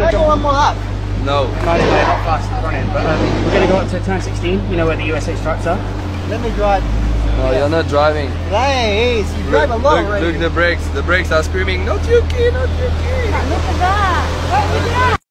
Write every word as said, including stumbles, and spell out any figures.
Can I go one more lap? No. No, they're not fast running, but um, we're going to go up to turn sixteen, you know where the U S A stripes are? Let me drive. No, you're not driving. Nice, you drive a Look, lot look, already. look the brakes. The brakes are screaming, not Yuki, not Yuki. Look at that. What was that?